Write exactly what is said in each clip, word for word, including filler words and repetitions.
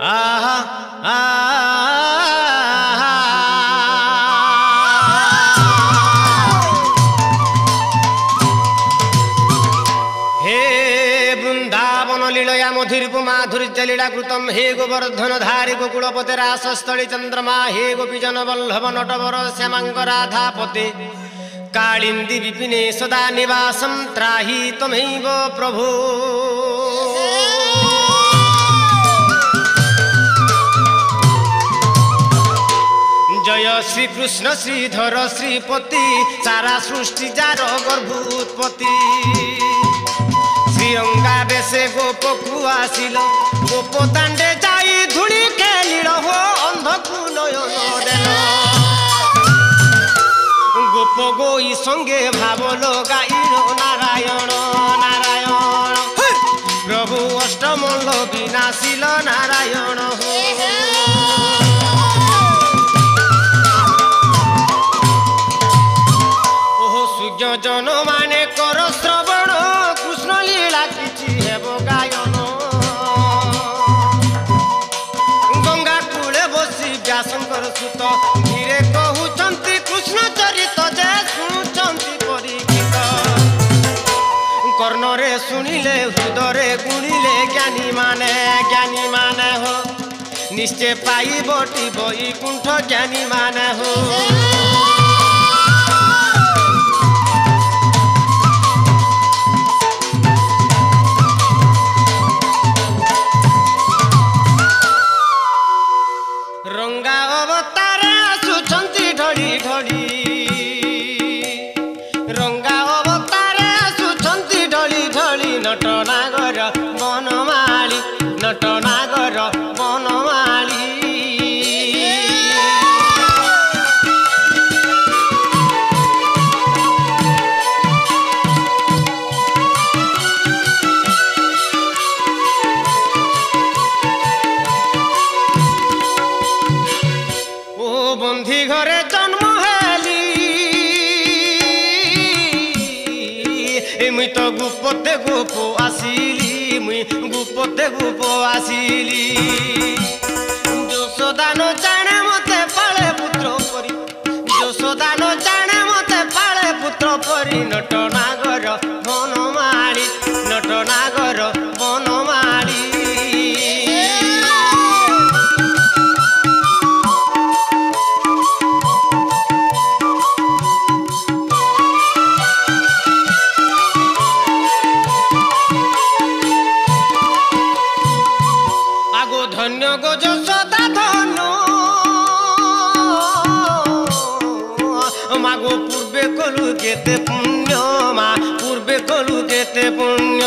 आहा आहा हे वृंदावन लीलया मधुरीप माधुर्य लीला कृतम हे गोवर्धन धारी गोकुलपते रासस्थली चंद्रमा हे गोपीजन वल्लभ नटवर श्यामांग राधापते कालिंदी विपिने सदा निवासम त्राहि त्वमेव प्रभु। जय श्री कृष्ण श्रीधर श्रीपति सारा सृष्टि जार गर्भोत्पत्ति श्रीरंगा बेसे गोप को आसिल गोप दांडे जाई धूली खेलिल हो अंधकु नयन देल गोप गोई संगे भाव लगाइल नारायण नारायण प्रभु अष्टमंग विनाशिल नारायण हो। जन माने कर श्रवण कृष्ण लीला किछि हेब गायन गंगा कूले बसी व्यासंकर सुत धीरे कहउचंती कृष्ण चरित जे सुनुचंती परीक्षित कर्ण रे सुनिले हृदय गुणिले ज्ञानी माने ज्ञानी माने हो निश्चय पाई बटी वैकुंठ ज्ञानी माने हो। रंगा अवतार आसुचंती ढड़ी ढड़ी रंगा अवतार आसुचंती ढड़ी ढड़ी नटनागर बनमाली नटनागर बनमाली बंधी घरे जन्म हेली मुई तो गुपते गुप आसिली मुई गुपते गुप आसिली यशोदान जाने मते पाले पुत्र परी यशोदान जाने मते पाले पुत्र परी नटनागर बनमाली नटनागर बनमाली धन्य गो यशोदा धनु मागो पूर्वे कलु केते पुण्य मा पूर्वे कलु केते पुण्य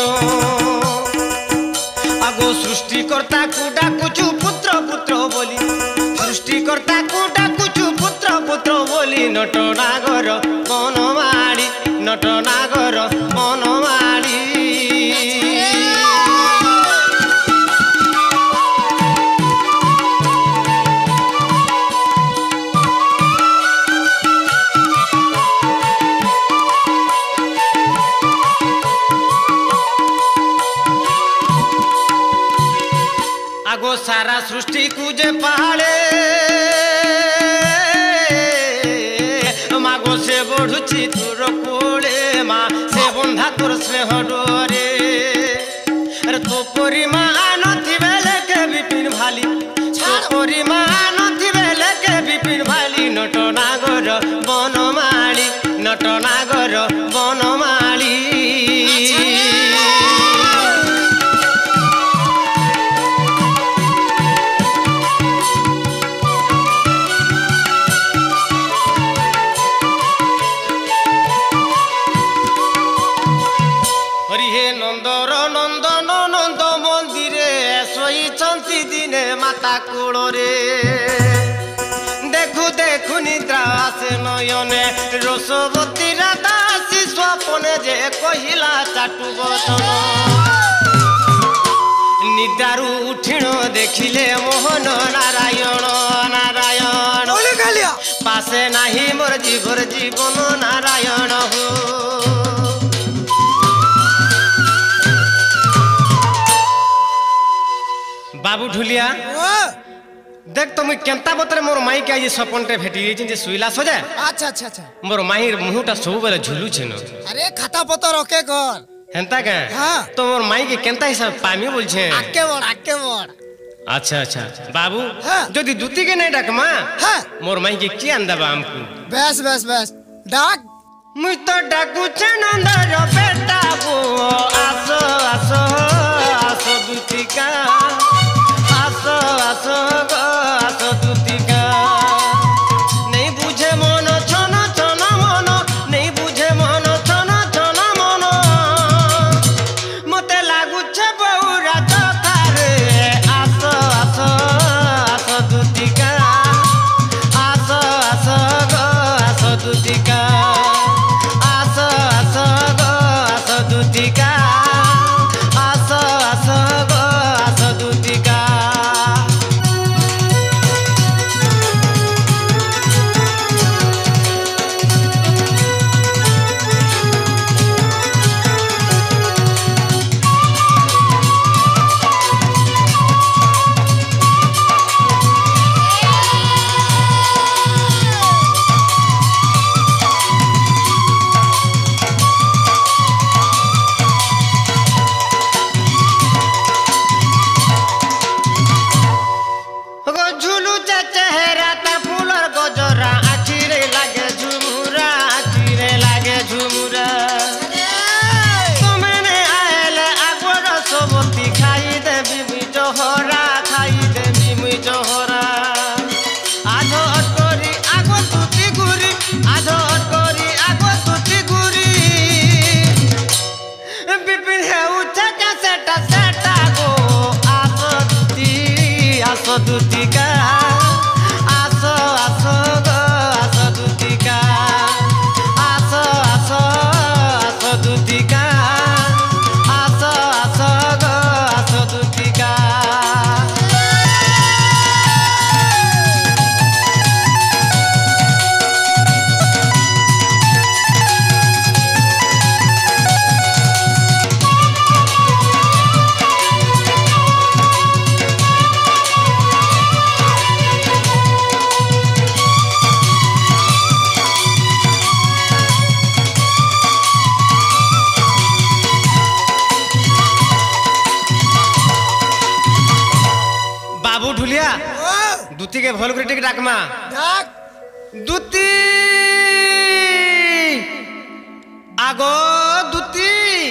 आगो सृष्टिकर्ता को डाकुचु पुत्र पुत्र बोली सृष्टिकर्ता को डाकुचु पुत्र पुत्र बोली नटनागर बनमाली नटनागर बनमाली आगो सारा सृष्टि कुजे पहाड़े मागो से बढ़ुची तोर कोड़े मा से बंधा तोर स्नेह डोरे अरे तो परी मान बेले के विपिन भाली तो परी मान बेले के विपिन भाली नटनागर बनमाली नटनागर बनमाली नंदर नंदन नंद मंदिरे शोईचंती दिने माता कोड़े देखु देखु निद्रा आसे नयने रसवती राधासी स्वपने जे कहिला चाटु बचन निद्रारू उठिण देखिले मोहन नारायण नारायण पासे नाही मोर जीवर जीवन नारायण हो। बाबू ढुलिया देख तो मुई केंता बतरे मोर माई के आज सपन टे भेटी जे सुइला सो जाए। अच्छा अच्छा अच्छा मोर माई मुहटा सब बेले झुलू छे न। अरे खाता पतर ओके कर हेंता के हां तो मोर माई के केंता हिसाब पामी बोल छे आके बड़ आके बड़। अच्छा अच्छा बाबू हाँ। जदी दूती के नहीं डाक मां हां मोर माई के की अंदबा हमको बस बस बस डाक मुई तो डाकू छे नंदर बेटा वो आसो आसो आसो दूती का आसो आसो गो आसो दूती का नहीं बुझे मन छन छन मन नहीं बुझे मन छन छन मन मते लागु छे बौरा चकारे आसो आसो आसो दूती का आसो आसो गो आसो दूती का आसो आसो गो आसो दूती का आसो आसो गो आसो दूती का। दूतिका आसो आसो गो आसो दूतिका आसो आसो आसो दूतिका आसो आसो गो आसो दूतिका। बाबू ढुलिया दूती के भल कर डाकमा डाक दूती आगो दूती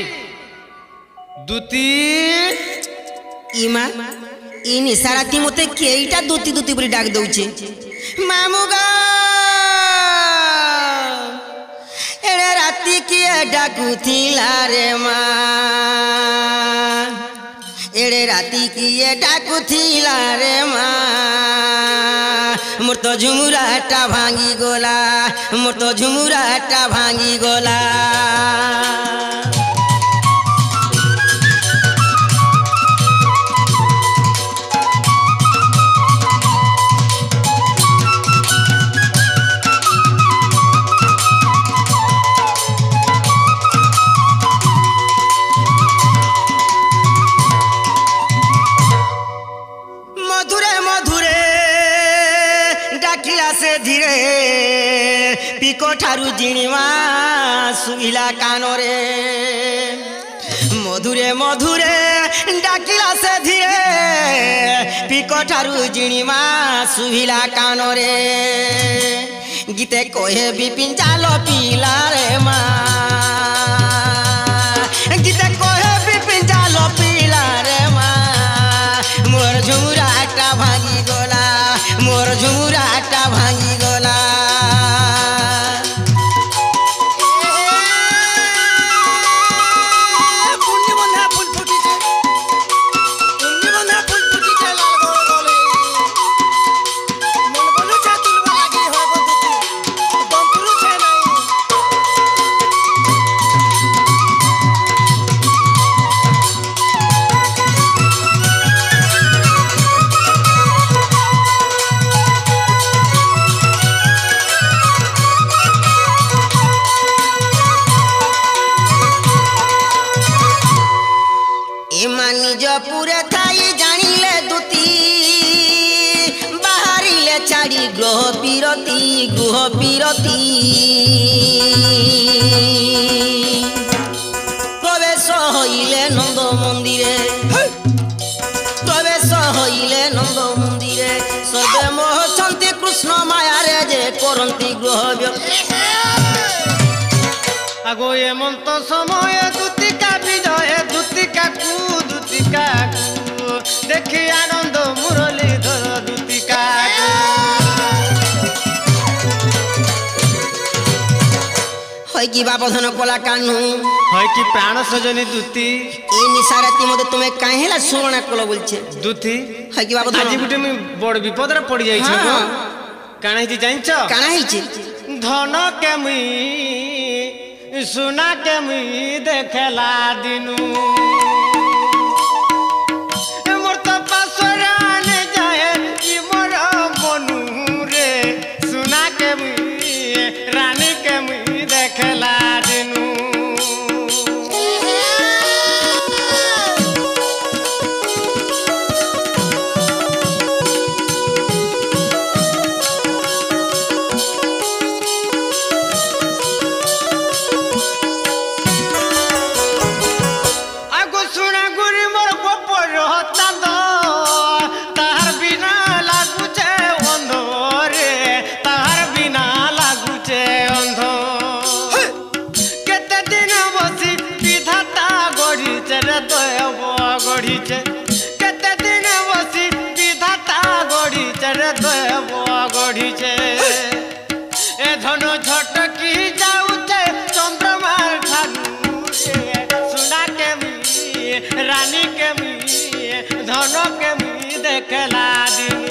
दूती इमा इन इशारा ती मते केईटा दूती दूती बरी डाक दउचे मामुगा एड़े राती किए डाकुथिला रे मां एड़े राती किए डाकुथिला रे मां मोर तो झुमुराटा भांगी गोला मोर तो झुमुराटा भांगी गोला। से धीरे पिको ठारू जिणिमा सुइला कानरे मधुरे मधुरे डाकिला से धीरे पिको ठारू जिणिमा सुइला कानरे गीते कोहे बिपिन चालो पीला रे मां गीते कोहे बिपिन चालो पीला रे मां मोर झुमुराटा भांगी गोला मोर झुमुराटा भांगी गोला। বিরতি প্রবেশ হইলে নন্দ মন্দিরে প্রবেশ হইলে নন্দ মন্দিরে সর্বে মোহছন্তি কৃষ্ণ মায়ারে যে করন্তি গ্রহ আগো এমন্ত সময়ে দুতিকা বিজয়ে দুতিকা কু দুতিকা কু দেখি আনন্দ মুরলী ধর দুতিকা হয় কি বাবধন কলা কানু হয় কি প্রাণ সজনী দুতি এই নিশারাতি মধ্যে তুমি কাহিলা সুরণা কল বলছে দুতি হয় কি বাবধন আজি গুটে আমি বড় বিপদরে পড়ি যাইছি হ্যাঁ, গো হ্যাঁ। কানা হইছি জানিছ কানা হইছে ধন কেমি सुना के मी देखला दिनू मोर तो पासरान जाए कि मोर मनू रे सुना के मी रानी के मी देखला दिनू गढ़ीचे केते दिन बसी विधाता गढ़ीचे रे देव गढ़ीचे ए धन झटकी जाऊचे चंद्रमार ठारू सुना के मी रानी के मी धन के मी देखला दिनू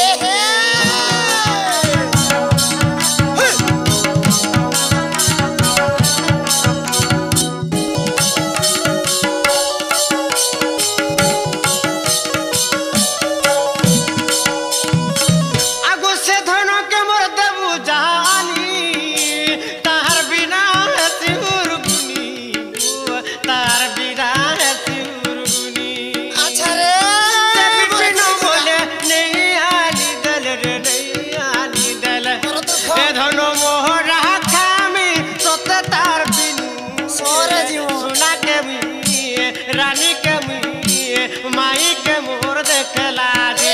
रानी के मी माई के मोर देखला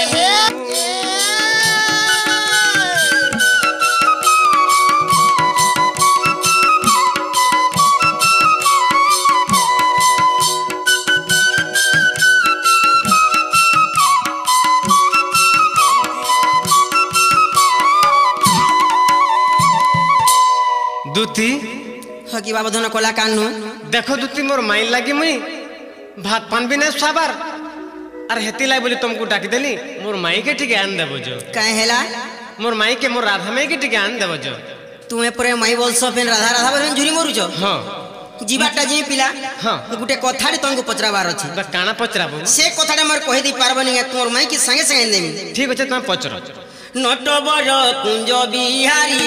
दुती हकी बाबधन कला कानू देखो दुती मोर माइल लगी मुई भात पान भी नहीं साबर अरे हेती लाई बोली तुमको डाकी देली मोर माई के टिके आन देबो जो काहे हेला मोर माई के मोर राधा माई के टिके आन देबो जो तुम्हें पुरे माई बोल सो फेन राधा राधा बोल झुरी मरु जो हां जीवाटा जी पिला हां गुटे कथाडी तुमको पचराबार अछि बस काना पचराबो से कथाडे मोर कहि दी पारबनी तोर माई के संगे संगे देमी ठीक अछि तुम पचरो नट बर कुंज बिहारी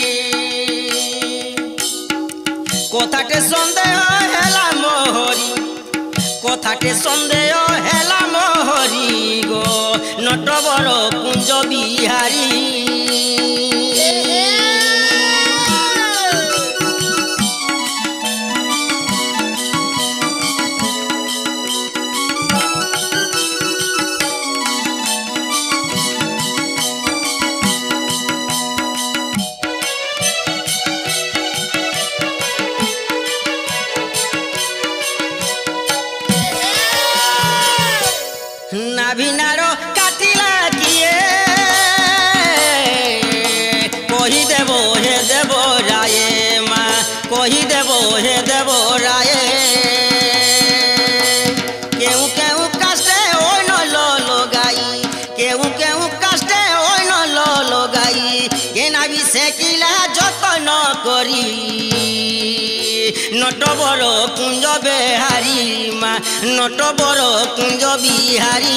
कथाटे सन्देह हेला मोहरी कथाटे सन्देह हेला मोहरी गो नटबर कुंज बिहारी नाभिनारो काटिला किए कही देव हे देव राये माँ कही देव हे देव राये केहू केहू कास्टे ओइ न लो लो गाई केहू केहू कास्टे ओइ न लो लो गाई के नाभि सेकिला যতন করি नटबर कुंज बिहारी माँ नटबर कुंज बिहारी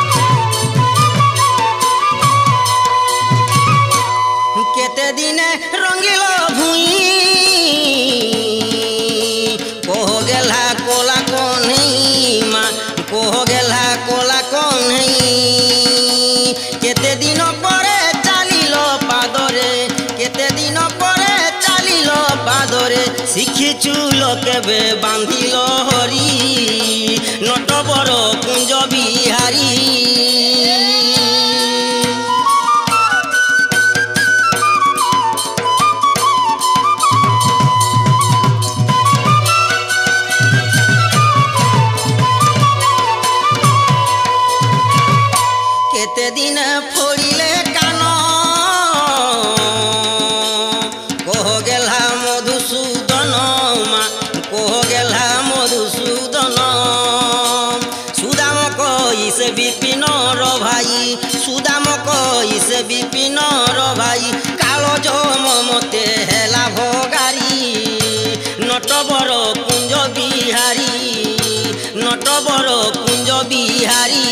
केते दिन केबे बांधिल हरी नटवर कुंज बिहारी केते दिन फोड़िले कान कह गेला मधुसूदन मा कह गेला मधुसूदन सुदाम कई से विपिन रो भाई सुदाम कई से विपिन रो भाई कालो जो ममते हेला भोगारी नटवर कुंज बिहारी नटवर कुंज बिहारी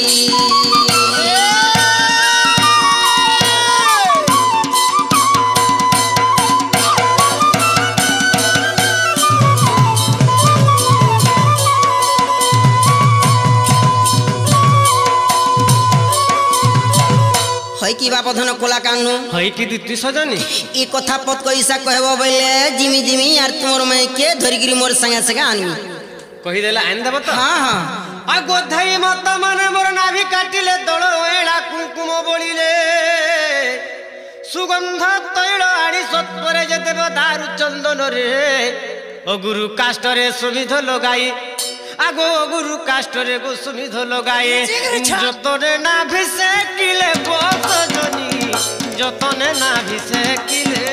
की बापधन कोला कानु हईटी दिति सजनी ई कथा पत कैसा कहबो बले जिमी जिमी यार तुमर मैं के धरिगिरी मोर संगे संगे आनमी कहि देला आन देब तो हां हां आ गोधई मत माने मोर नाभि काटिले दळ एडा कुंकुम बोलिले सुगंध तैल आड़ी सत्वरे जे देव दारु चंदन रे ओ गुरु काष्ट रे सुमिध लगाई आगो गुरु काष्ट रे गो सुमिध लगाए जतने नाभि से किले बस जनी जतने नाभि से किले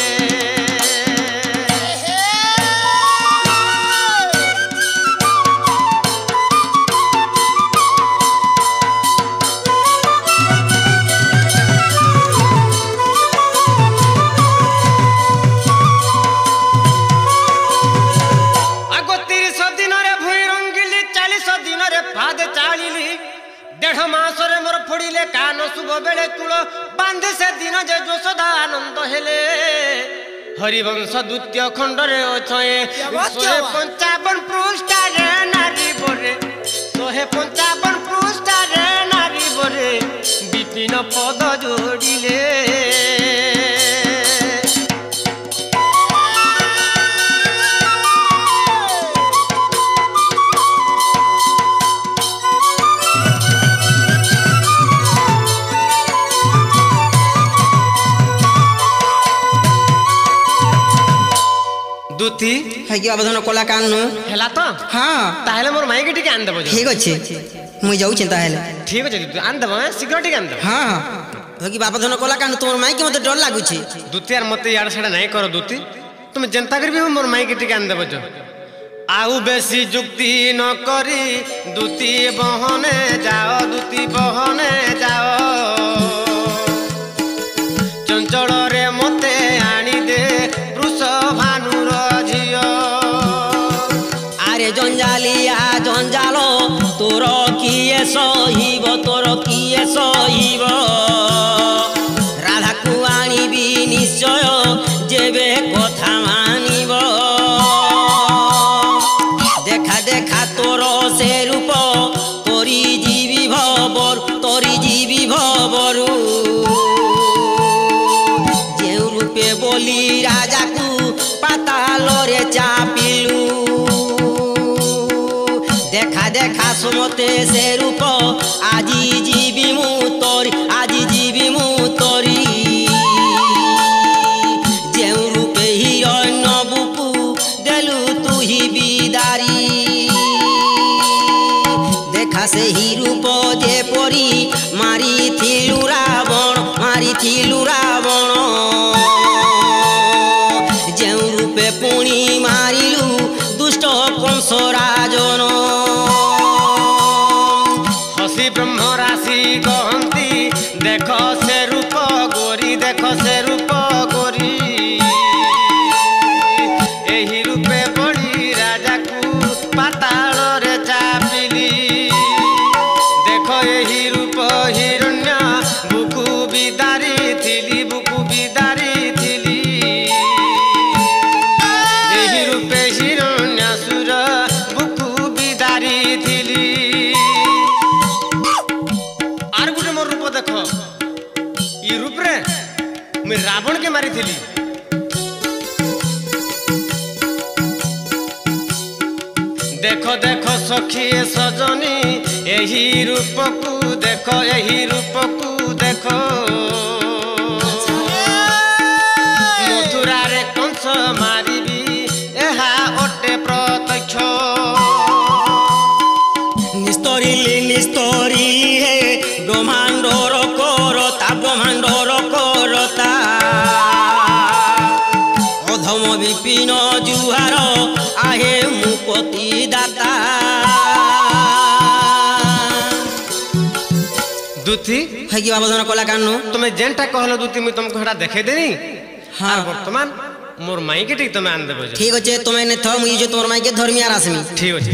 देढ़ मास रे मोर फोड़िले कान शुभ बेले तुल बांध से दिन जे जोशदा आनंद हेले हरिवंश द्वितीय खंड रे अछए शहे पंचावन पृष्ठ रे नारी बोरे शहे पंचावन पृष्ठ रे नारी बोरे विपिन पद जोड़िले दुती है कि अवधान कोला कानु हेला तो हां ताहेले मोर माई के टिके आन देबो ठीक अछि मुई जाउ चिंता हेले ठीक अछि तू आन देबो शीघ्र टिके आन देबो हां है कि बापधन कोला कानु तोर माई के मते डर लागु छी दुती यार मते यार छडा नहीं करो दुती तुम जनता करबी मोर माई के टिके आन देबो जो आउ बेसी जुक्ति न करी दुती बहने जाओ दुती बहने जाओ चंचल रे मते आनी दे पुरुष भानुर झियो आरे जंजालिया जंजालो तोर किए सहिब तोर किए सहिब राधा को आनिबी निश्चय जेबे कथा मानिब देखा देखा तोर से रूप तोरी जीवी भवर तोरी जीवी भवरू जेउ रूपे बोली राजा को पाताल रे चापिलू देखा देखा सुमते से रूप आजी जीवी मु तोरी आजी जीवी मु तोरी जेउ रूपे हिरण्य बुकु देलु तू ही बिदारी देखा से ही रूप जे परी मारी थिलु रावण मारी थिलु रावण जेउ रूपे पुणी मारिलु दुष्ट कंस राजन हसी ब्रह्म राशि कहती देख से रूप गोरी देख से रूप गोरी एही रूपे बड़ी राजा को पाताल रे चापिली देख एही रूप हिरण्य बुकु बिदारी थिली बुकु बिदारी थिली एही रूपे हिरण्यासुर बुकु बिदारी थिली आर गुटे मोर रूप देख ई रूप रे मैं रावण के मारी थिली देखो देखो सखी सजनी यही रूप को देखो यही रूप को देखो मथुरा रे कंस मारिबी एहा ओटे प्रत्यक्ष निस्तरी निस्तरी हे ब्रह्मांडर करता ब्रह्मांडर करता अधम विपिन जुहार आहे मुक्ति दाता दूती है कि बाबा कला कानू तुम्हें जेनटा कहलो दूती मुई तुमको हटा देखे देनी हाँ वर्तमान मोर माई के ठीक तुम्हें आन देबो ठीक अच्छे तुम्हें ने थो मुई जो तोर माई के धर्मी आ रासमी ठीक अच्छे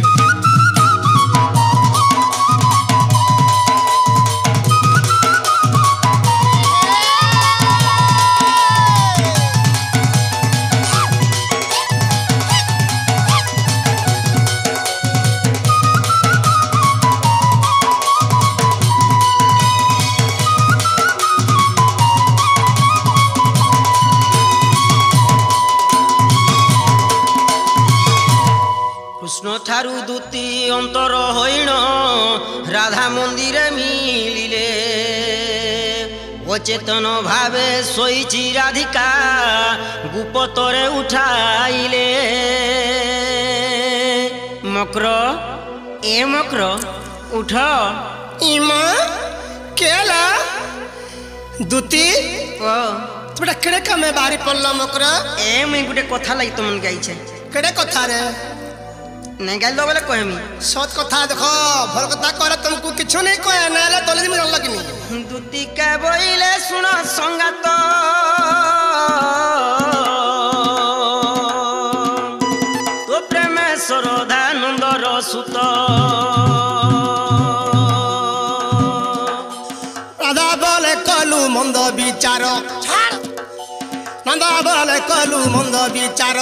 कृष्ण ठारू दूती अंतर होइन राधा मंदिर मिलिले अचेतन भावे सोईची राधिका गुपतरे उठाइले मकर ए मकर उठ इमा केला दूती ओ तुमरा केड़े कमे बारी पड़ला मकरा ए मुई गुटे कथा लगी तुमन गाई छे केड़े कथा रे नहीं गाइल दो बोले कहमी सत कथा देखो भल कथा करे तुमको किछु नहीं कहे नाले तले दिन जानला कि नहीं दूती के बोइले सुन संगात तो प्रेमेश्वर दानंदर सुत राधा बोले कलु मंद विचार छाड़ नंदा बोले कलु मंद विचार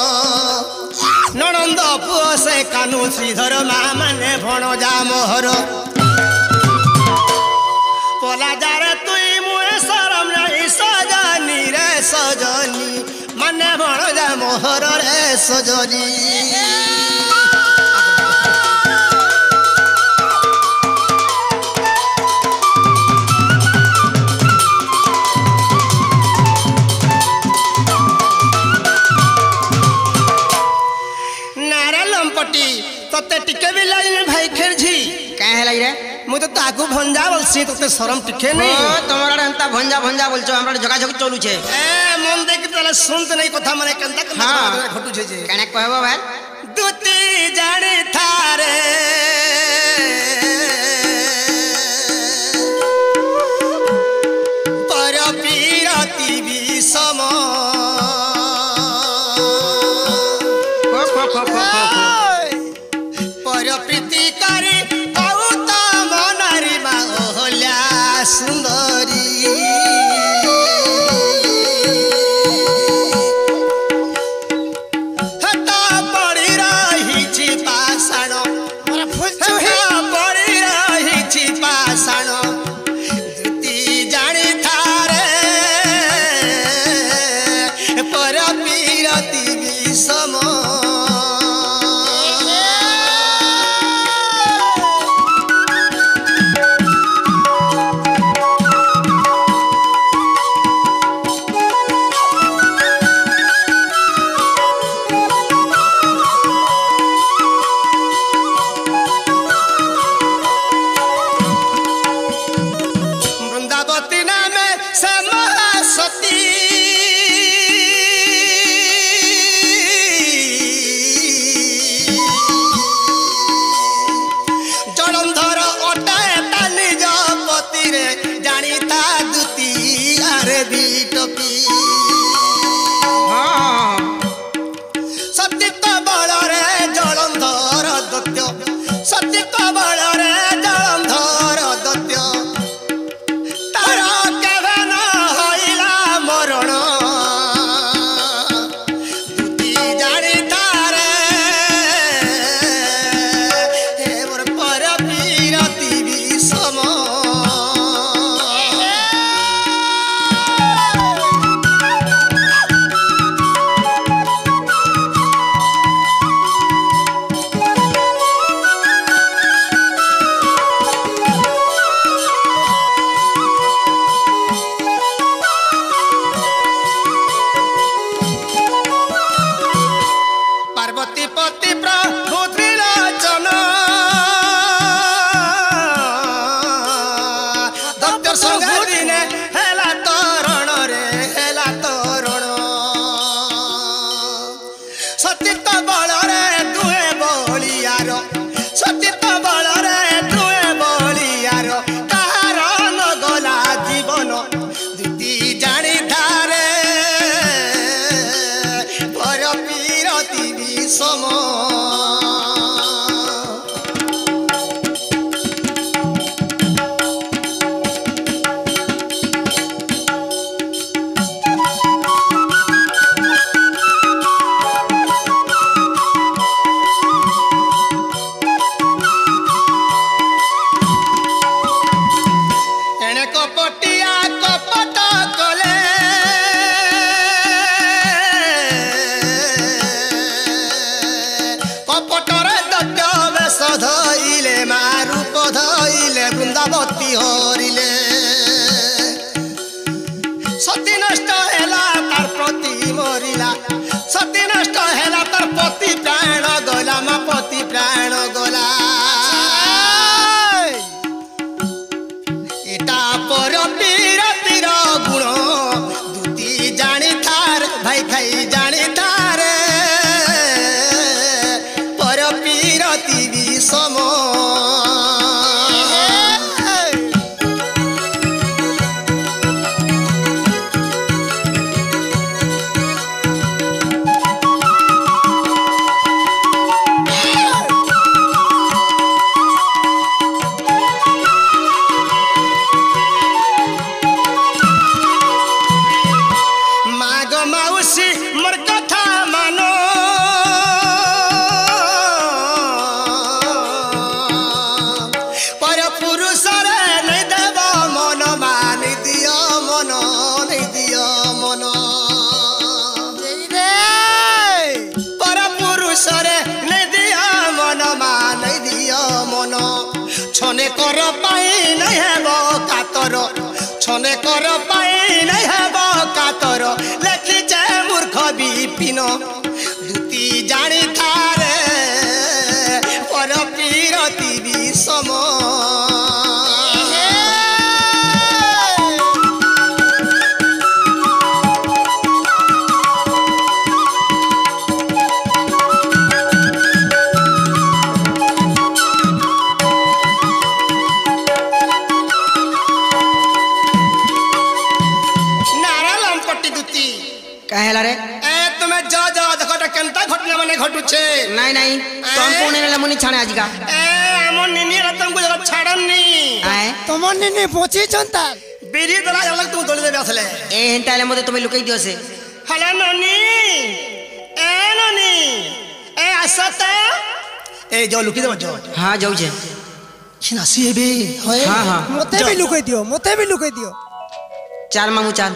ननंद पुओ से कानू श्रीधर मा माने भणजा मोहर पोला जारे तुई मुए शरम नहीं सजनी रे सजनी माने भणजा मोहर रे सजनी तते टिके भी लाइन भाई खेरझी काहे लाई रे मु तो ताकू भंजा बोलसी तते शरम टिके नहीं ओ तमरा एंता भंजा भंजा बोलछो हमरा जगह जगह चलू छे ए मन देख तले सुनत नहीं कथा माने केनता केनता हाँ। घटू छे जे काने कहबो भाई दूती जाने थारे पर पीरती विषम खो खो खो खो खो पर प्रीति करी बहुत मनारी बाहोल्या सुंदरी हता पड़ी रही छी पाषाण पड़ी रही छी पाषाण दूती जानी थारे पर पीरती विषम कपटिया कपट कले कपटरे दत्त बेश धइले मारूप धइले वृंदावती हरिले सती नष्ट हेला तार प्रति मरिला सती नष्ट हेला तार पति प्राण गला मा पति प्राण गला एटा पर पीरतिर गुण दुती जानी थार भाई खाई जानी थार पर पीरति विषम छने कर पाई नहीं हेब कातर छने कर पाई नहीं हेब कातर लेखिचे मूर्ख विपिन दुती जानी थारे पर पीरति विषम कहला रे ए तुम्हें जा जा देखो केनता घटना माने घटुछे नहीं नहीं तुम पुणे ने मुनि छाणे आज का ए हमन निनी रतन को जगह छाड़नी आए तुम निनी पहुंची जनता बिरी दला अलग तू दोले देबे असले ए हेंटाले मते तुम्हें लुकाई दियो से हला ननी ए ननी ए असता ए जो लुकी देबो जो हां जाऊ छे छिना सीबे होय हां हां मते भी लुकाई दियो मते भी लुकाई दियो चाल मामू चाल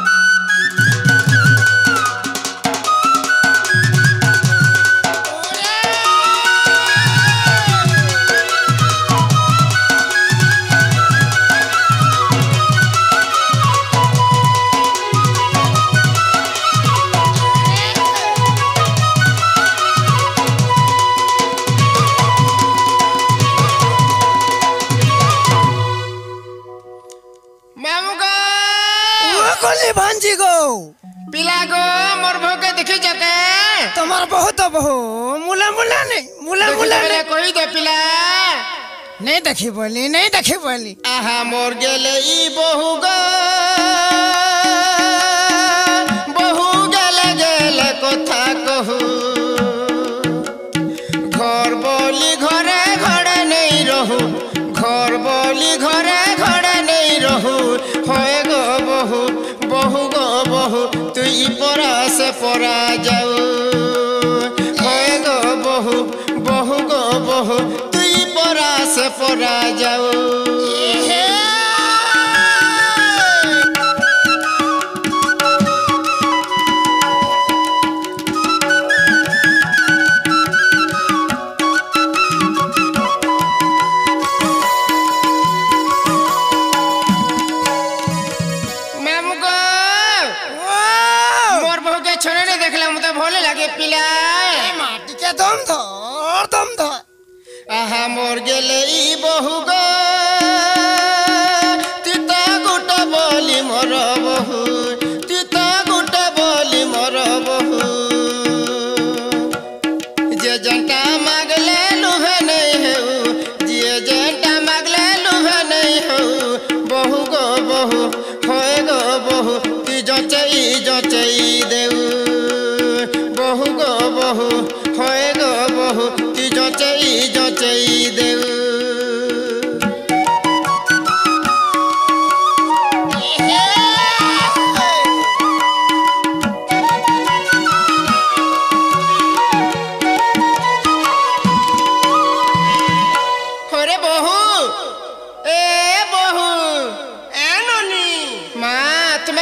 कोली भांजी गो पिला गो मोर भोगे देखि जके तुम्हार बहुत बहु मुला मुला नहीं मुला मुला मेरे कोई दे पिला नहीं देखी बोली नहीं देखी बोली आहा मोर गेले ई बहु गो बहु गेले गेले कथा कहू घर बोली घरे घरे नहीं रहू घर बोली घरे घरे नहीं रहू होए गो बहु बहु गो बहु तुई परा से परा जाऊ होए गो बहु बहु गो बहु तुई परा से परा जाऊ पिला माटी के दम धर दम धर आहा मोर गेले ई बहु गो तिता गुटा बोली मोर बहु तिता गुटा बोली मोर बहु जे जंटा मागले लुहे नहीं हेउ जे जंटा मागले लुहे नहीं हेउ बहु गो बहु होए गो बहु ती जचई जचई देउ बहु गो बहु होए गो बहु ती जचई जचई देउ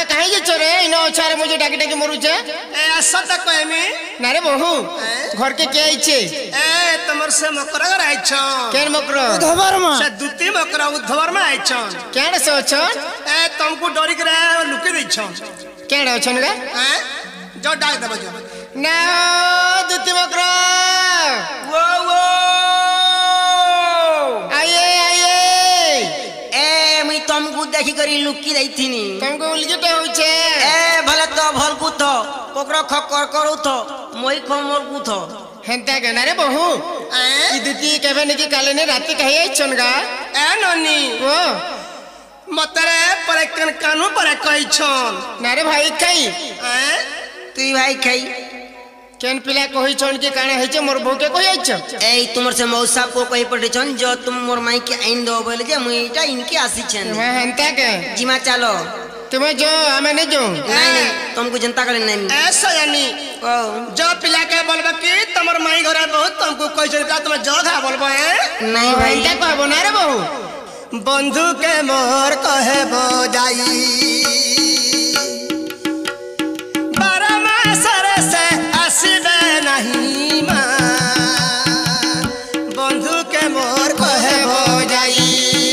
तोरा कहीं जे चोरे इनो छारे मुझे डाकी डाकी मरु छे ए आसा तक कहमी ना रे बहू घर के के आइछे ए तमर से मकरा घर आइछो केन मकरो उद्धवर में से दुती मकरा उद्धवर में आइछो केन से छ ए तुमको डरी करे लुके दैछो केन छन रे हैं जो डाक देबो जो ना दुती मकरो वो वो आइए आइए ए मुई तुमको देखी करी लुकी रहीथिनी तुमको उलझटे होछे ए भले तो भल कुथ कोकरो खकर करूथ मोई खमर कुथ हेंता के ना रे बहू हैं ई दुती केबे ने की काले ने राती कहे आइछन गा ए ननी ओ मतरे पर कन कानू पर कहिछन ना रे भाई कई हैं तुई भाई खाई केन पिला कहि छन के काने हेचे मोर बहू के कहि आइछ ए तुमर से मौसा को कही पड़े छन जो तुम मोर माई के आइन दो बोले जे मुई इटा इनके आसी छन मैं हेंता के जिमा चलो तुम्हें जो हमें नहीं जो नहीं नहीं तुमको जनता करे नहीं ऐसा यानी ओ जो पिला के बोलबा कि तमर माई घरे बहुत तुमको कहि छन तुम जो था बोलबो है नहीं भाई हेंता कहबो ना रे बहू बंधु के मोर कहे बो जाई बारह मासर से आसीबे नहीं मां बंधु के मोर कहे बो जाई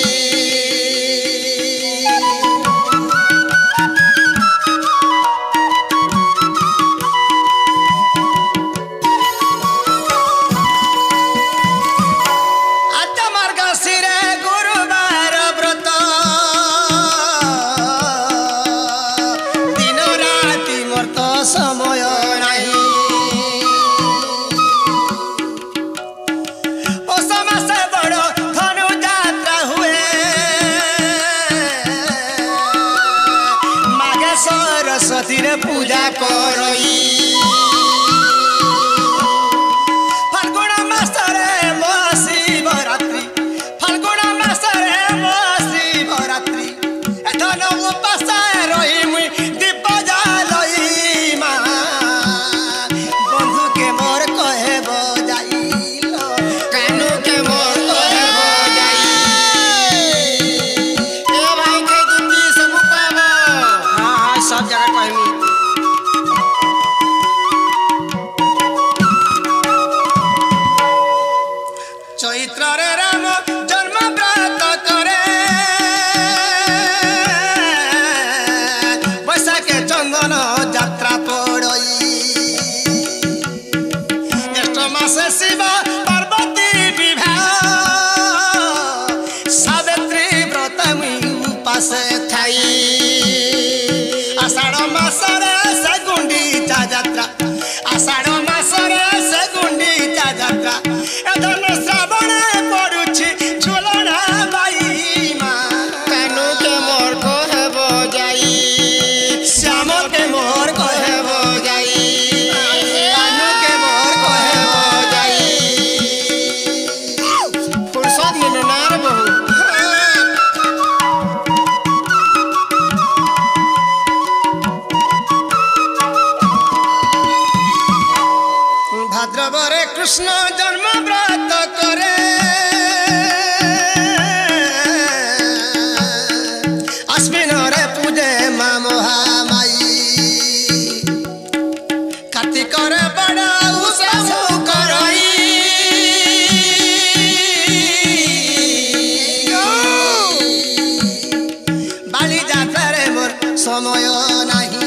आता मार्ग सिरे गुरुवार व्रत दिन राति मोर तो समय नहीं ओ समासे बड़ धनु यात्रा हुए मागे सरस्वती रे पूजा करई फाल्गुन मासरे महाशिवरात्रि फाल्गुन मासरे महाशिवरात्रि एथन उपास रही मुई दीप जालई मां बंधु के मोर कहे बजाइलो कानू के मोर कहबो जाई ए भाई के दुती सब कहबो हां हां सब जगह कहमी चैत्र रे राम जन्म व्रत करे बैशाखे चंदन यात्रा पड़ई ज्येष्ठ मासे शिव पार्वती विवाह सावित्री व्रत मुई उपास थाई आषाढ़ मासरे से गुंडीचा यात्रा आषाढ़ मासरे से गुंडीचा यात्रा एधन श्रावण पड़ुछि झुलना बाई मां कानू के मोर कहबो जाई श्याम के मोर कहबो जाई कानू के मोर कहबो जाई फुर्सत मिलो ना रे बहू भाद्रवरे कृष्ण जन्म व्रत करे अश्विन रे पूजे माँ महामाई कार्तिक रे बड़ा उत्सव करई बाली जात्रा रे मोर समय नहीं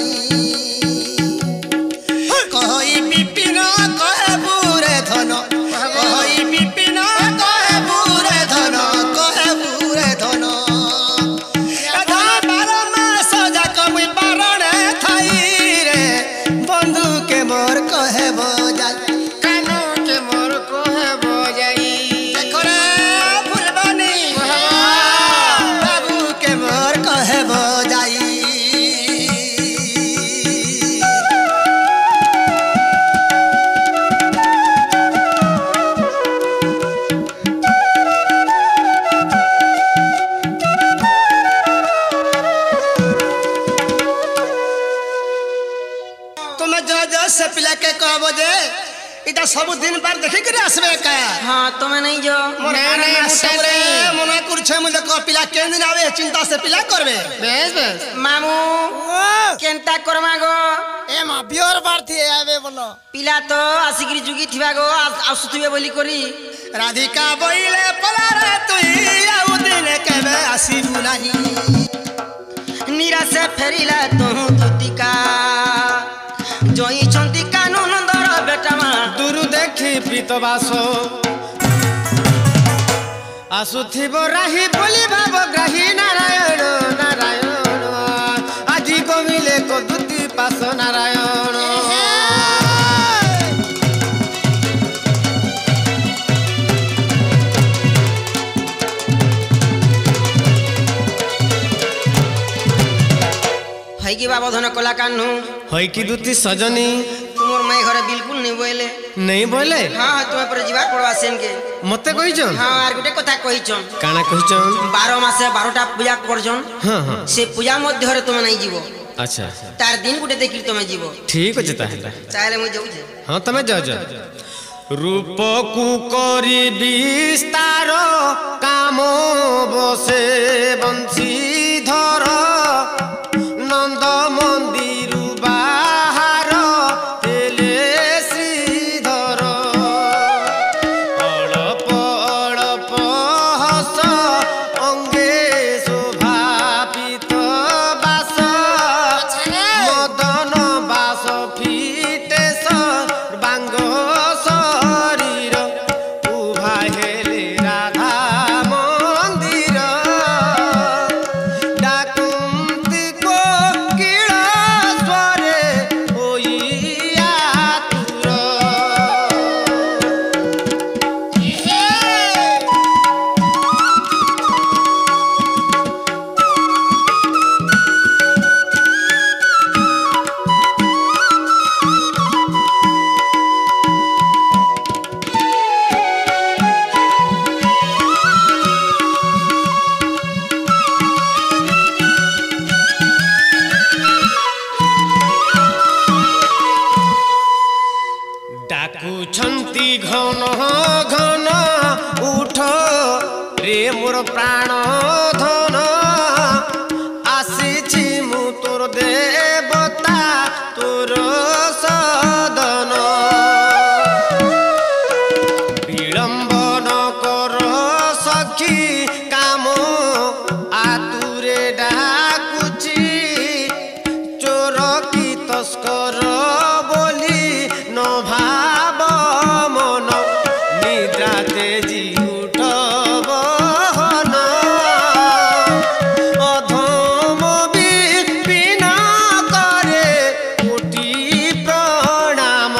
कहि विपिन कहे बुरे धन कहि विपिन कहे बुरे धन कहे बुरे धन एधा बार मास जाक मुई बारणे थाई रे बंधु के मोर कहे बजाई कानू के मोर कहबो जाई देखो रे फुलबानी बाबू के मोर कहे बजाई तुम्हें जो जो से पिला के कहबो जे इटा सब दिन बार देखि करे आसबे का हाँ तुम्हें नहीं जो नहीं नहीं सबरे मना करछे मु देखो पिला केन दिन आवे चिंता से पिला करबे बेस बेस मामू केनता करमा गो ए मा बियर बार थी आवे बोलो पिला तो आसिकरी जुगी थिबा गो आसुथिबे बोली करी राधिका बोइले पला रे तुई आउ दिन केबे आसीबु नाही निराशे फेरिला तू दुतिका जई छंती कानून दर बेटा मा दूर देखी प्रीतबास आसुथिब राही बोली भाव ग्राही नारायण नारायण আজি কমিলে কদুতি পাশ নারায়ণ है कि बाबा धन कला कान्हू হয় কি দুতি সজনী तुमर मैं घरे बिल्कुल नहीं बोले नहीं बोले हाँ हाँ तुम्हें पर जीवा पड़वा सेन के मते कहिछन हाँ आर गुटे कथा कहिछन काना कहिछन बारह मासे बारहटा पूजा करछन हां हां से पूजा मध्य रे तुम नहीं जीवो अच्छा तार दिन गुटे देखि तुम जीवो ठीक अछि ताहला चाहे मु जाऊ जे हां तमे जा जा रूप कु करी विस्तार काम बसे बंसी धर नंद मंदिर बाहर तेले श्रीधर अड़प अड़प हस अंगे शोभापित बास मदन बास फिटे सर्वांग शरीर उभा हेले राधा मंदिर डाकुंती कोकिल स्वरे होई आतुर डाकुछंती घन घन उठ रे मोर प्राण धन आसीछि मु तोर देवता तोर सदन विलंबन कर सखी काम आतुरे डाकुची चोर की तस्कर बोली न भाव मन निद्रा तेजी उठब हन अधम विपिन करे कोटि प्रणाम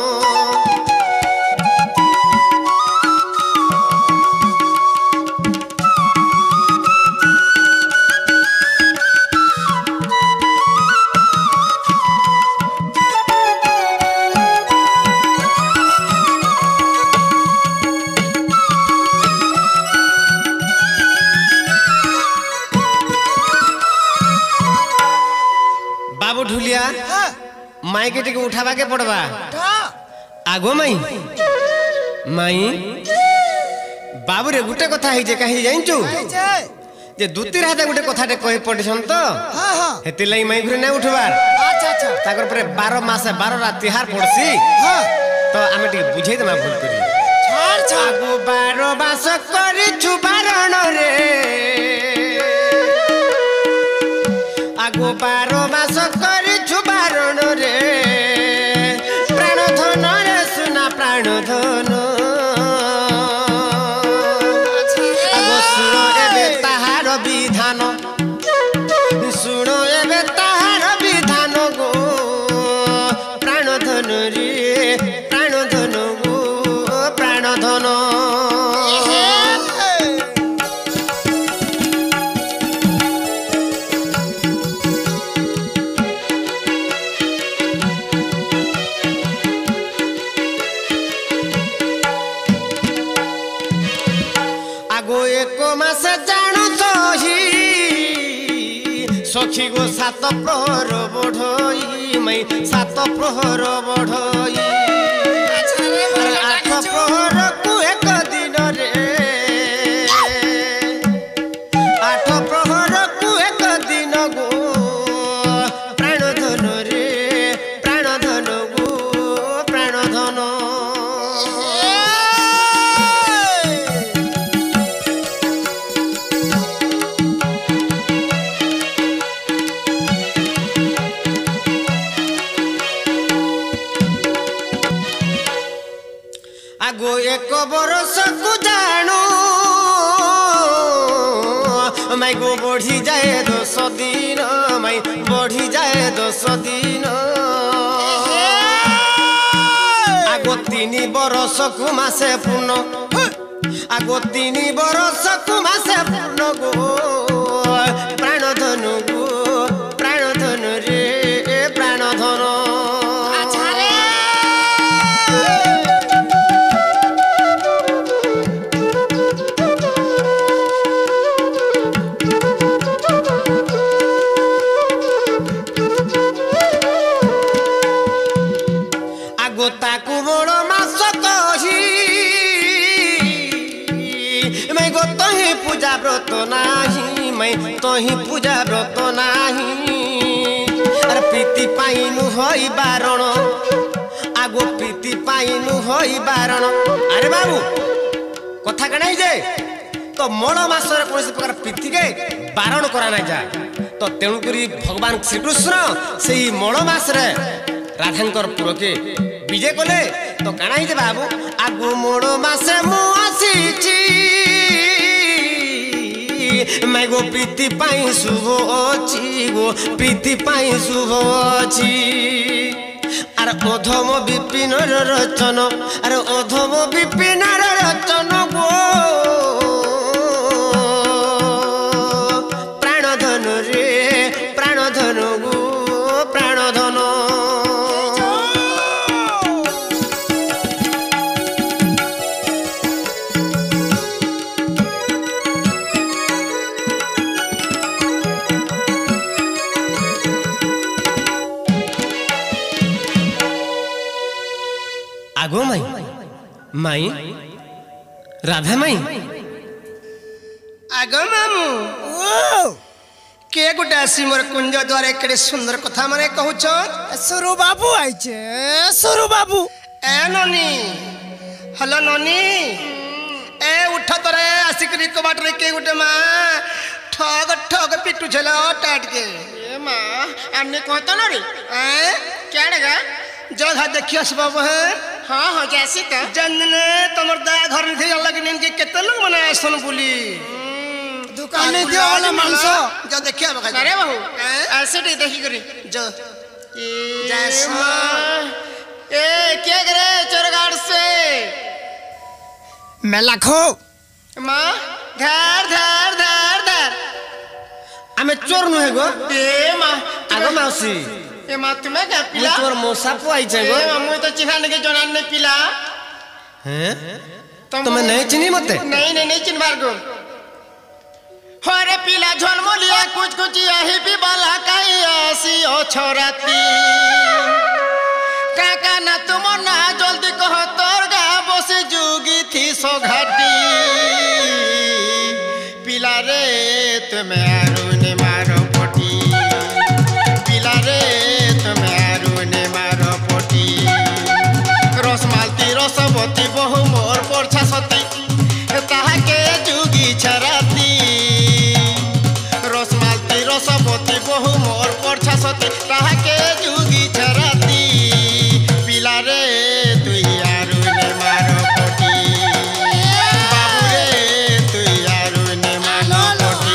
बाबू ढुलिया माई के टिके उठावा के पड़वा आगो माई माई बाबू रे गुटे कथा है जे कहि जाइछु जे दुती राते गुटे कथाटे कहि पड़छन तो हां हां हेति लई माई घरे नै उठबार अच्छा अच्छा ताकर परे बारह मासे बारह रात तिहार पड़सी हां तो आमे टिके बुझै दमा भूल करी छाड़ छाड़ आगो बारह मास करि छु बारण रे आगो बारह मास करि छु बारण रे प्राण धन रे सुना प्राण धन आगो सुनो एबे ताहार विधान सुनो एबे ताहार विधान गो प्राण धन रे प्राण धन गो प्राण धन आगो एक मास जानु सही सखी गो सात प्रहर बढ़ई मई सात प्रहर बढ़ई आठ प्रहर को एक दिन रे आठ प्रहर को एक दिन गो प्राण धन रे प्राण धन गो प्राण धन आगो एक बरस को जानू मैं गो बढ़ी जाए दस दिन मैं बढ़ी जाए दस दिन आगो तीन बरस को मासे पूर्ण आगो तीन बरस को मासे पूर्ण गो प्राण धन गो प्राण धन रे प्राण धन ताकू बड़ मास कही मैं गो तो ही पूजा व्रत नाही मैं तो ही पूजा व्रत नाही अरे प्रीति पाइनु होई बारण आगो प्रीति पाइनु होई बारण अरे बाबू कथा कणाई जे तो मल मास कौन प्रकार प्रीति के बारण करा ना जाए तो तेणुकरी भगवान श्रीकृष्ण से मल मास राधांकर पुर के विजय कले तो काना ही बाबू आगु मोड़ मासे मु आसीची मैं गो प्रीति पाई शुभ अछि गो प्रीति पाई शुभ अछि अरे अधम विपिन रचन अरे अधम विपिन रचन गो प्राण धन रे प्राण धन गो प्राण धन आगो माई माई राधा माई आगो मामू के गोटे आसी मोर कुंज द्वार केड़े सुंदर कथा माने कहूछ सुरु बाबू आइछे सुरु बाबू ए ननी हेलो ननी ए उठ तोरे आसिकरी कबाट रे के गोटे मां ठग ठग पिटू छला टाट के ए मां अन्ने कहत न रे ए क्या डेगा जगह देखियो सब बाबू है हाँ हाँ जैसी तो जनने तमर दा घर में थे अलग नीन के केते लोग मने सन बोली दुकान में दियो वाला मांसो जो देखियो बका अरे बहू ऐसे टी देखी करी जो जैसा ए क्या करे चोरगाड़ से मैं लाखो माँ धर धर धर धर आमे चोर नुहे गो ए माँ आगो माउसी ए माँ तुम्हें क्या पिला तोर मोसा पो आई छे गो ए माँ मुझे तो चिन्हाने के जोनान ने पिला हैं तुम्हें नहीं चिन्ही मते नहीं नहीं नहीं चिन्ह बार को होरे पिला झोल लिया कुछ कुछ यही भी बाला काई ऐसी ओ छोराती काका ना तुम ना जल्दी कहो तोर गा बसे जुगी थी सो घाटी पिला रे तुम्हें आरुने मारो पोटी पिला रे तुम्हें आरुने मारो पोटी रस मालती रसवती बहु मोर पोरछा सती ताहा के जुगी छराती रसमालती रसवती बहु मोर पोरछा सती ताहा के जुगी छराती पिला रे तुई आरुने मारो पोटी बाबू रे तुई आरुने मारो पोटी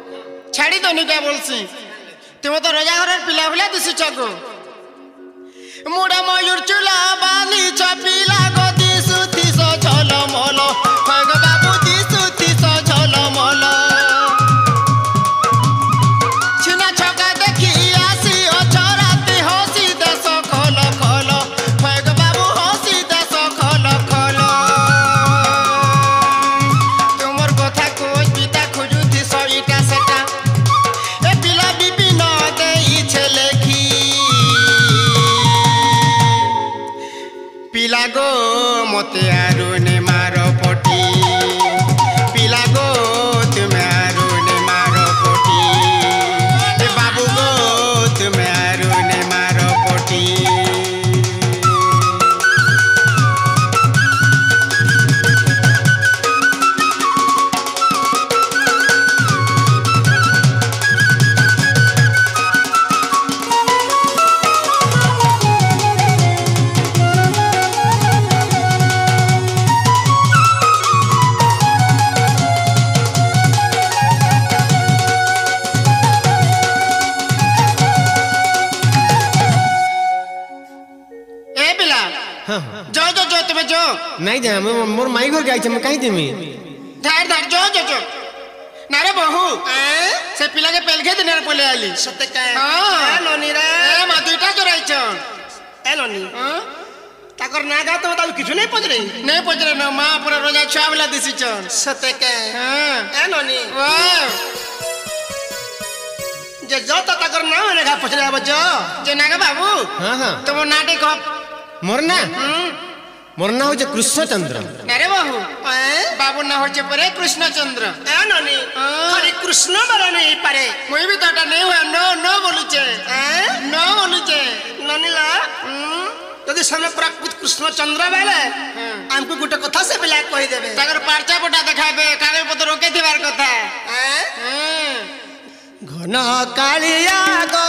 तुम तो रजा घर पिला भले दिशु मुड़ा मयूर चूल्हा बाली चपिला गो दिसु दिसो झल मल खग बाबू दिसु दिसो झल मल छिना छका देखी आसी अछराती हसी देश खल खल खग बाबू हसी देश खल खल तुमर कथा खोज पिता खोजु दिस इटा सेटा ए पिला बिपिन देई छले की पिला गो मते आरुने मारो पटी पिला गो तुमे आरुने मारो पटी ए बाबू गो तुमे आरुने मारो पटी जो जो जो तुम्हें जो नहीं जा मैं मोर माई घर गई मैं कहीं देमी धार धार जो जो जो नारे बहू से पिला के पेलखे दिन रे पले आली सत्य का हां ए ननी रे ए मातुटा कराई छ ए ननी हां ताकर ना गा तो तब किछु नहीं पजरे नहीं पजरे न मां पूरा रोजा छुआ वाला दिसी छ सत्य का हां ए ननी वाह जे जो त ताकर ना ने गा पजरे अब जो जे नागा बाबू हां हां तुम नाटे को मोर ना मोर ना हो जे कृष्णचंद्र नारे बहू ए बाबू ना हो जे परे कृष्णचंद्र ए ननी हरि कृष्ण मरे नहीं पारे मुई भी तोटा नहीं हुआ नो नो बोलू छे ए नो बोलू छे ननी ला यदि सामने पूरा कृष्ण चंद्र बेले हमको गुटे कथा से बिला कहि देबे ताकर पार्चा पटा देखाबे कागज पत्र रोके दिवार कथा ए घन कालिया गो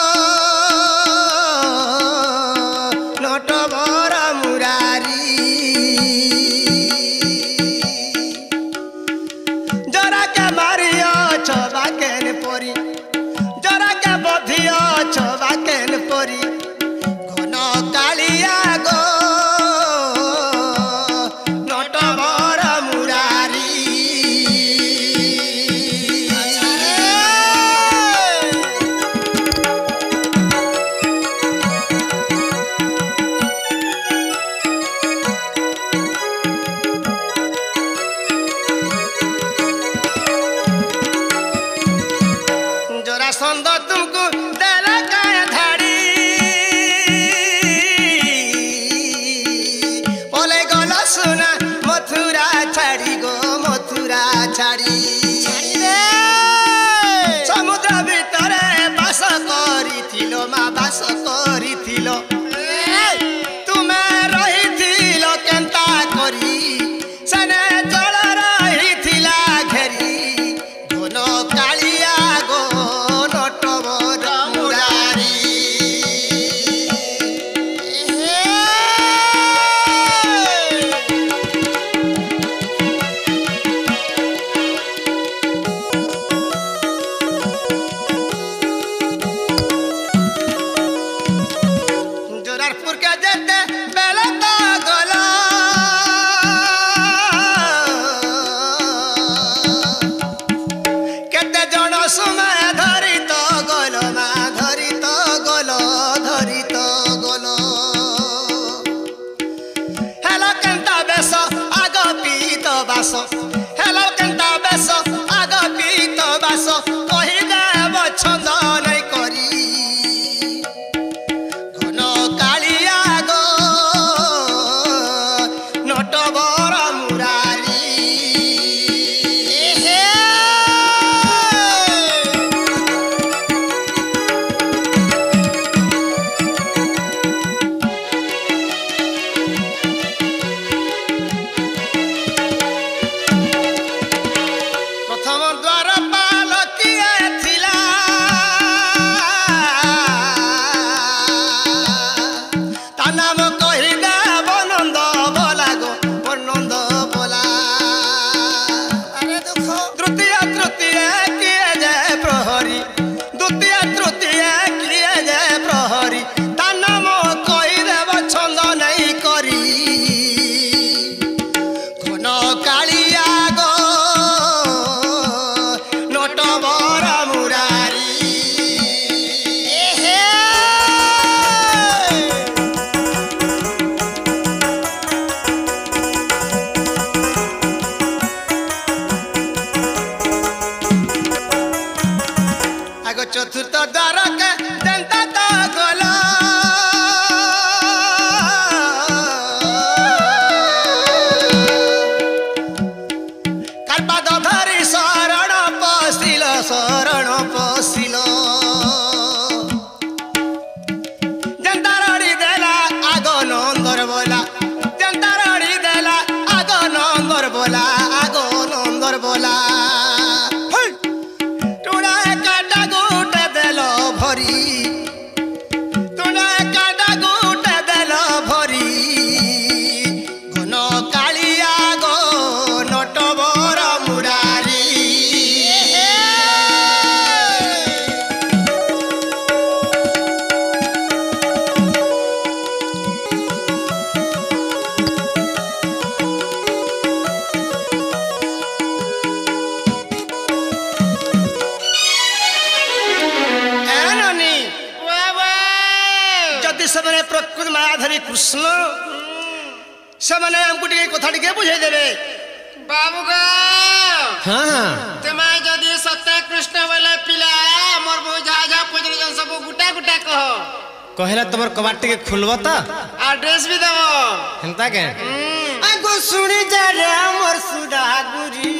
नटवर मुरारी जरा के मारियो छबा केन परी जरा के बधियो छबा केन परी घन कालिया गो नटवर मुरारी संद तुमको देला काय धाड़ी बोले गला सुना मथुरा छाड़ी गो मथुरा छाड़ी समुद्र भितरे बास करिथिलो मा बास करिथिलो तुमे रहिथिलो केंता करी सने जल रहिथिला घेरी घन कालिया गो हेलो केंता बेस आग पीत बास कहि देव छंद नहीं करी घन कालिया गो नटवर मुरारी प्रथम द्वार पाल किए थिला आगो चतुर्थ द्वार के जनता तो गला कल्पाद धरी शरण पशिल शरण पशिल जनता रड़ी देला आगो नंदर बोला जनता रड़ी देला आगो नंदर बोला आगो नंदर बोला टुड़ा काटा गुटे देलो भरी टुड़ा काटा गुटे देलो भरी घन कालिया गो नटवर मुरारी से प्रकृति मायाधारी कृष्ण से आमको कथा टे बुझे देवे बाबू का हाँ तुम्हें जदि सत्य कृष्ण बोले पिला मोर बहु जहा जहा पुजरी जन सब गुटा गुटा कह कहला तुम कबाट टे खुलब तो एड्रेस भी देव हेंता के आगो सुनी जा रे मोर सुडा गुरी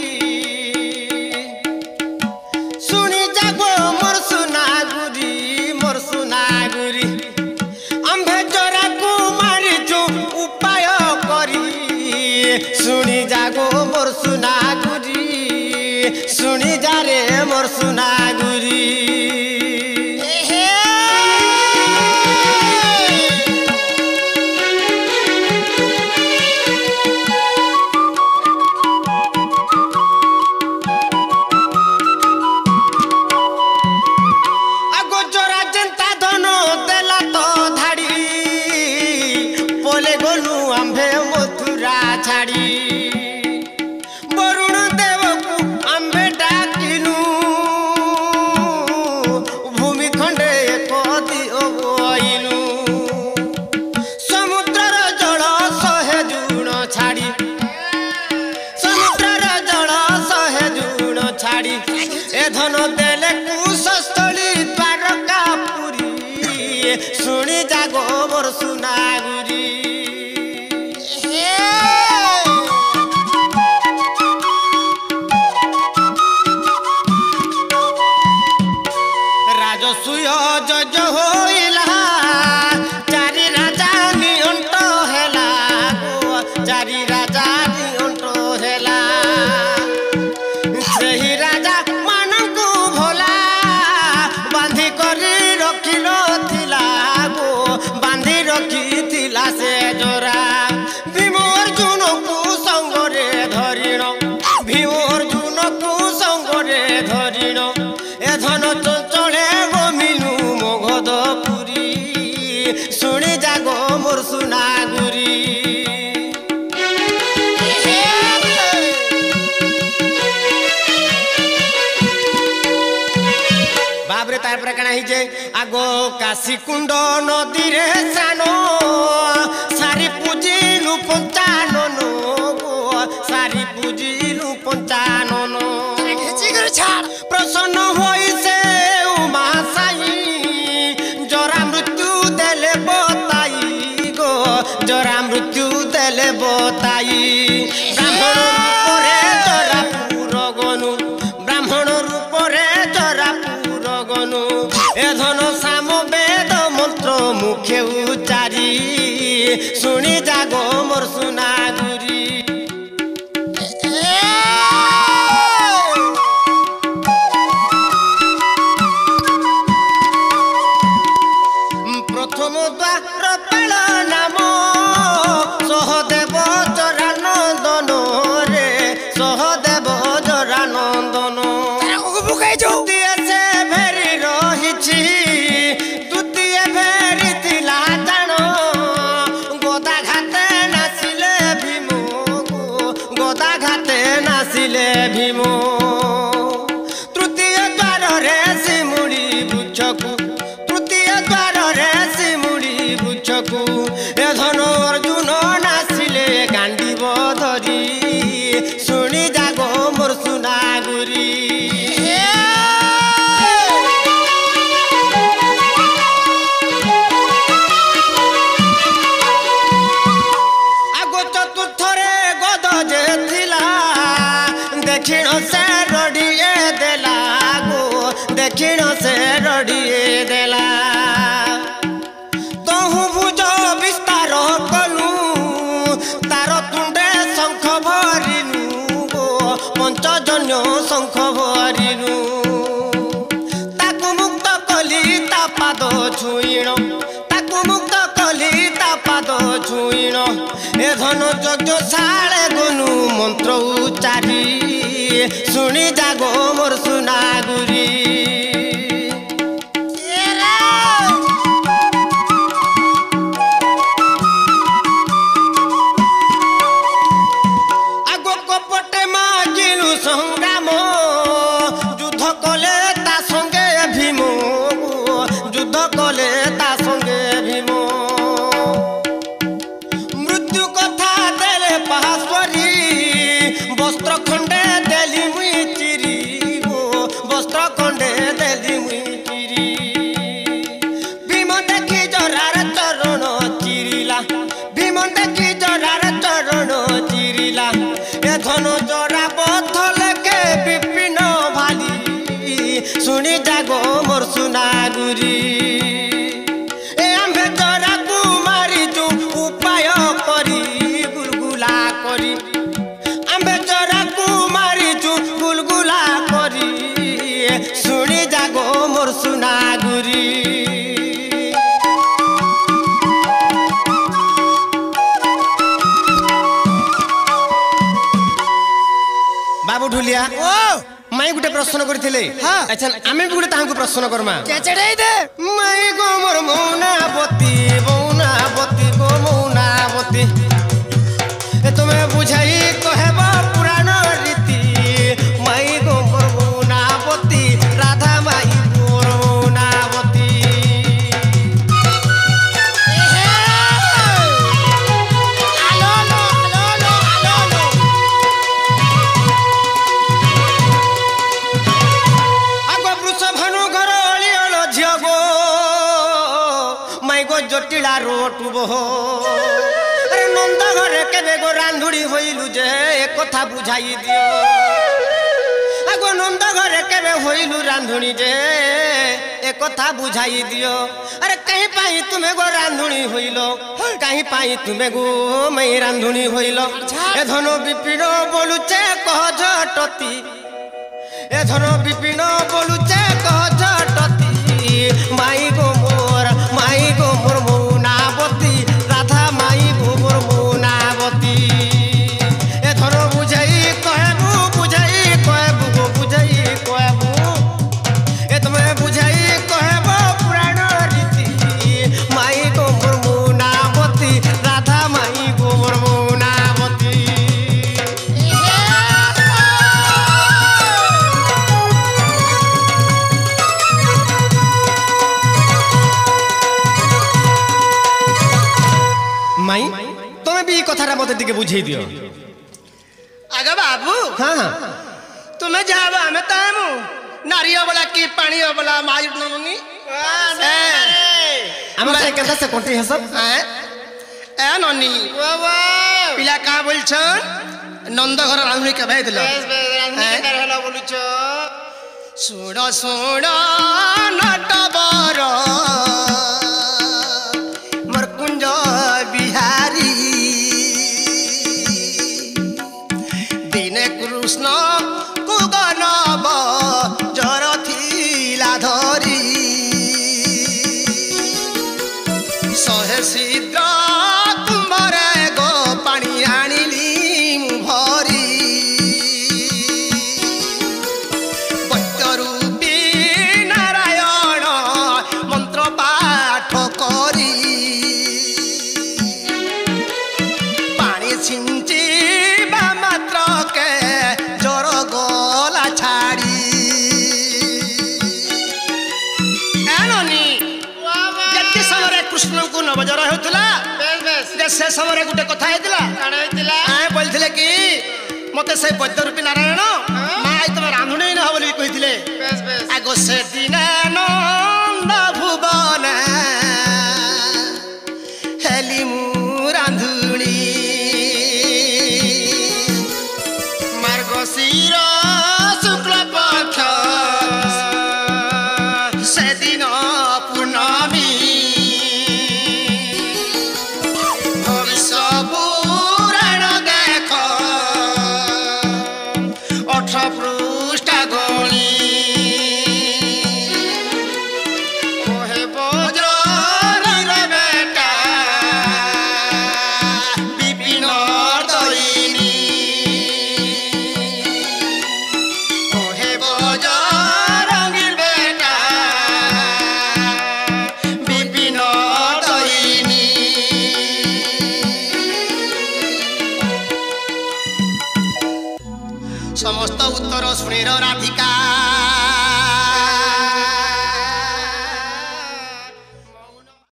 सुनी जा गो मोर सुना गुरी मोर सुना गुरी अंभे जरा को मारी जो उपाय करी सुनी जा गो मोर सुना गुरी सुनी जा रे मोर सुना गुरी सुनी जागो मोर सुना गुरी राजसूय जज होइला चारि राजा नियंट हेला चारि राजा नियंट हेला सही राजा मानकु भोला बांधी करी रखिल थिला गो बांधी रखी थिला से जोरा भीम अर्जुन को संगरे धरिण भीम अर्जुन को संगरे धरिण ए धन चले गो मिलू मगधपुरी सुनी जागो मोर सुना गुरी बाबरे तार पर कणा ही जे आगो काशी कुंड नदी रे सानो सारी पूजिलु पंचाननो सारी पूजिलु पंचाननो प्रसन्न होई से उमा साई जरा मृत्यु देले बताई गो जरा मृत्यु देले बताई ब्राह्मण रूप रे जरा पुर गनु ब्राह्मण रूप रे जरा पुर गनु ए धन साम वेद मंत्र मुखे उच्चारी सुनी जागो मोर सुना गुरी प्रथम द्वार पेल नाम सहदेव जरानंदन रे सहदेव जरानंदन द्वितीय से भेरी रही द्वितीय भेरी थिला जान गोदा घाते नासिले भीम गोदा घाते नासिले भीम तृतीय द्वार रे सिमुड़ी बुझकु तृतीय द्वार रे सिमुड़ी बुझकु ए धन अर्जुन नासिले गांडीब धरी सुनी जागो मोर सुना गुरी रड़िए देला तहु भुज विस्तार कलु तार तुंडे शंख भरिनु गो पंचजन्य शंख भरिनु ताकु मुक्त कली ता पाद छुईण ताकु मुक्त कली ता पाद छुईण ए धन यज्ञ शाळे गनु मंत्र उच्चारी सुनी जागो मोर सुनागुरी आगो कपटे मागिलु संग्राम युद्ध कले ता संगे भीम युद्ध कले ता संगे भीम मृत्यु कथा देले पहाश्वरी वस्त्र खंडे देली मुई चिरी गो वस्त्र खंडे देली मुई चिरी भीम देखी जरार चरण चिरिला भीम देखी जरार चरण चिरिला ए धन जरा बथल के विपिन भाली सुनी जागो मोर सुनागुरी ए आम्भे जरा कुमारी जो उपाय करी गुलगुला करी आम्भे जरा कुमारी जो गुलगुला करी सुनी जागो मोर सुनागुरी बाबू ढुलिया ओ माई गुटे प्रश्न करथिले हाँ। अच्छा आमे भी गुटे ताहां प्रश्न करमा चेचड़े दे माई गो मोर मौनावती मौनावती गो मौनावती ए तुम्हें बुझाई कहबा पुराण रीति माई गो मोर मौनावती राधा माई मोर मौनावती आलो लो आलो लो आलो लो आगो वृषभानु घर अलिअल झियो गो माई गो जटिला रोटुबो अरे नंद घरे केबे गो रांधुड़ी होइलु जे ए कथा बुझाई दियो आगो नंद घरे केबे होइलु रांधुड़ी जे ए कथा बुझाई दियो अरे कहीं पाई तुम्हें गो रांधुड़ी होइलो कहीं पाई तुम्हें गो मई रांधुड़ी होइलो ए धनो विपिन बोलुचे कह जटती ए धन विपिन बोलुचे कह जटती माई गो मोर माई गो मोर मौनावती राधा माई गो मोर मौनावती ए धन बुझाई कहबू बुझाई कहबू गो बुझाई कहबू ए तुम्हें बुझाई कहब पुराण रीति माई गो मोर मौनावती राधा माई गो मोर मौनावती माई तुम्हें भी कथा मत टे बुझे दियो आगे बाबू हाँ हाँ तुम्हें जाब आम तामु नारी अबला की पानी अबला माई नमुनी आम केंदा से कोंटी है सब ए ननी पिला का बोलछन नंद घर रांधुनी के भाई दिलो सुड़ सुड़ नटबर मरकुंज बिहारी दिने कृष्ण कुगनब जर थिला धरी सहे सिद्ध तुम्बरे गो पानी आनिली मु भरी बच्चरूपी नारायण मंत्र पाठ करी पानी छिंची मात्र के जर गला छाड़ी एननी जति समय कृष्ण को नवजर होतला से समय गोटे कथा होतला आए बोलथिले कि मते से बच्चरूपी नारायण माई तुम रांधुणी न हो बोली कहिथिले आगो से दिन नंद भुवन हेली मु रांधुणी मार्गशीर शुक्ल पक्ष ସେଦିନ ପୂର୍ଣ୍ଣମୀ ପୁରାଣ ଦେଖ ଅଠର ପୃଷ୍ଠା ଗଣି କହେ ବଜ୍ରର ବେଟା ବିପିନ ଦଇନି କହେ ବଜ୍ରର ବେଟା ବିପିନ ଦଇନି समस्त उत्तर शुणीर राधिका